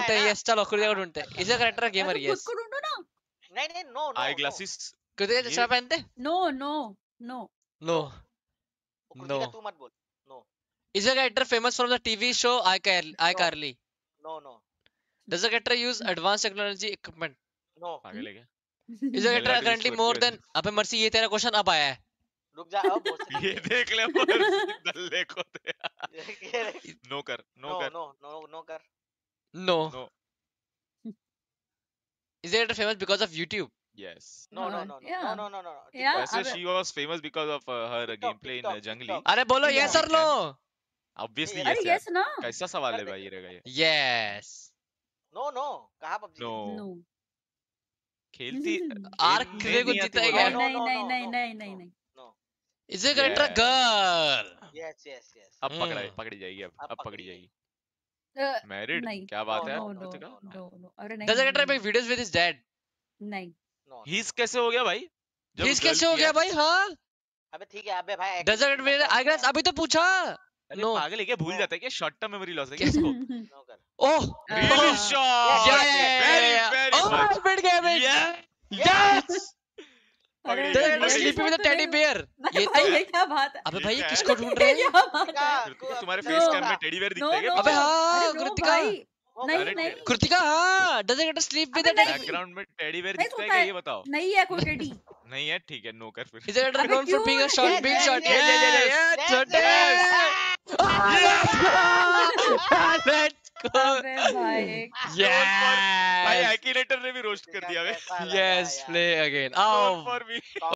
ढूंढते हैं यस चलो कृतिका को ढूंढते हैं इज अ कैरेक्टर गेमर खुद यस को ढूंढो ना। नहीं no no eye glasses Kritika चश्मा पहनते no no no no Kritika तू मत बोल no is a character famous from the TV show iCarly no no does a character use advance technology equipment no पागल है क्या is a character currently more than अबे मर्सी ये तेरा क्वेश्चन अब आया है रुक जा अब बोल ये देख ले मर्सी दल्ले को दे नो कर नो नो नो नो कर no no is a character famous because of YouTube yes No, no, no, no, Yeah. no, no, no, no. Yeah. वैसे she was famous because of her TikTok, gameplay in TikTok, Jungly TikTok. अरे बोलो Yeah. Yes और no obviously अरे yes yes यार ना। कैसा सवाल है कर दे। भाई ये रहेगा ये यस No, no. कहाँ PUBG? नो नो खेलती आर्क खेलने क्रिए को नहीं आती जीता है बोला क्या? No, नहीं no, नहीं no, नहीं no, नहीं no, नहीं नहीं no. Is a character Yes. Girl Yes, yes, yes. अब पकड़ी जाएगी अब अब पकड़ी पकड़ी जाएगी मैरिड नहीं क्या बात No, है no, no Kritika no no अरे नहीं does a character make videos with his dad नहीं No. हिस कैसे हो गया भाई जब हिज girl कैसे हो किया? गया भाई हां अबे ठीक है अबे भाई does a character I guess अभी तो पूछा अरे नो पागल है क्या भूल No. जाता है क्या शॉर्ट टर्म मेमोरी लॉस है क्या इसको No कर ओह really हाँ। short very very oh much speed game yeah yes अरे डज अ ये character sleeping with a teddy bear नहीं ये भाई तो ये क्या बात है अबे ये भाई ये क्या है? किसको ढूंढ रहे हैं क्या बात है कृतिका तुम्हारे No. फेस कैम में टेडी बेयर नो दिखता है क्या नो अबे पीछे? हाँ अरे नो कृतिका भाई नहीं अरे नहीं कृतिका हाँ does a character sleep with अबे अ नहीं। टेडी बैकग्राउंड में टेडी बेयर नहीं दिखता है सोता क्या है ये बताओ नहीं है कोई टेडी नहीं है ठीक है नो कर फिर इज अ कैरेक्टर अबे नोन फॉर क्यों बीइंग अ नहीं? Short being Yes, short yes, yes let's go अबे भाई भाई yes Akinator ने भी रोस्ट कर दिया बे yes play again Don't oh for me